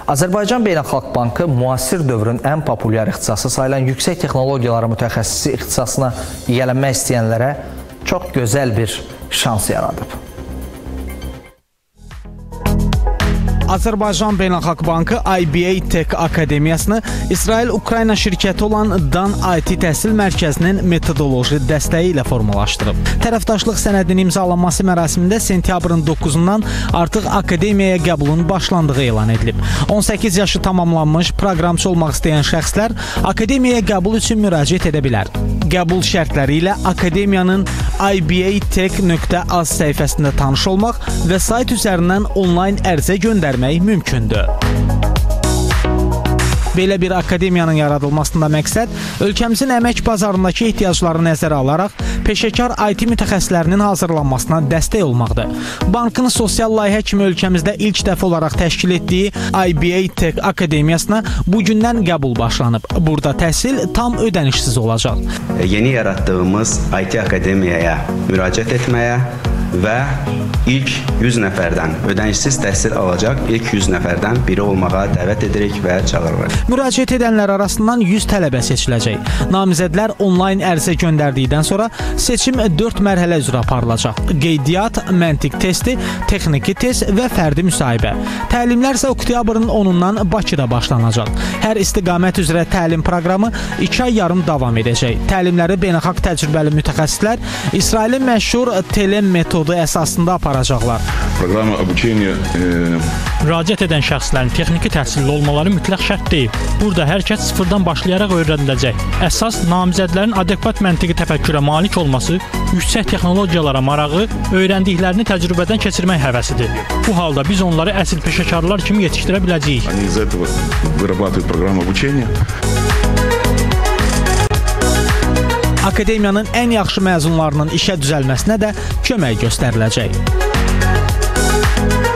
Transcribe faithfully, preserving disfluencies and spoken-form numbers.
Azərbaycan Beynəlxalq Bankı müasir dövrün ən populyar ixtisası sayılan yüksək texnologiyaları mütəxəssisi ixtisasına yiyələnmək istəyənlərə çox gözəl bir şans yaradıb. Azərbaycan Beynəlxalq Bankı I B A Tech Akademiyasını İsrail-Ukrayna şirkəti olan Dan I T Təhsil Mərkəzinin metodoloji dəstəyi ilə formalaşdırıb. Tərəfdaşlıq sənədinin imzalanması mərasimində sentyabrın doqquzundan artıq akademiyaya qəbulun başlandığı elan edilib. on səkkiz yaşı tamamlanmış proqramçı olmaq istəyən şəxslər akademiyaya qəbul üçün müraciət edə bilər. Qəbul şərtləri ilə akademiyanın i b a tech nöqtə az səhifəsində tanış olmaq və sayt üzərindən onlayn ərizə göndərmək mümkündür. Belə bir akademiyanın yaradılmasında məqsəd ölkəmizin əmək bazarındakı ehtiyacları nəzərə alaraq peşəkar I T mütəxəssislərinin hazırlanmasına dəstək olmaqdır. Bankın sosial layihə kimi ölkəmizdə ilk dəfə olaraq təşkil etdiyi I B A Tech Akademiyasına bugündən qəbul başlanıb. Burada təhsil tam ödənişsiz olacaq. Yeni yaratdığımız I T Akademiyaya müraciət etməyə və ilk yüz nəfərdən ödənişsiz təhsil alacaq ilk yüz nəfərdən biri olmağa dəvət edirik və çağırırıq. Müraciət edənlər arasından yüz tələbə seçiləcək. Namizədlər onlayn ərizə göndərdikdən sonra seçim dörd mərhələ üzrə aparılacaq. Qeydiyyat, məntiq testi, texniki test və fərdi müsahibə. Təlimlər isə oktyabrın onundan Bakıda başlanacaq. Hər istiqamət üzrə təlim proqramı iki ay yarım davam edəcək. Təlimləri beynəlxalq təcrübəli mütəxəssislər İsrailin məşhur Telem metodu əsasında aparacaqlar. Proqrama обучения Müraciət edən şəxslərin texniki təhsilli olmaları mütləq şərt deyil. Burada hər kəs sıfırdan başlayaraq öyrəniləcək. Əsas namizədlərin adekvat məntiqi təfəkkürə malik olması, yüksək texnologiyalara marağı, öyrəndiklərini təcrübədən keçirmək həvəsidir. Bu halda biz onları əsl peşəkarlar kimi yetişdirə biləcəyik. Они из этого вырабатывают программу обучения. Akademiyanın ən yaxşı məzunlarının işə düzəlməsinə də kömək göstəriləcək.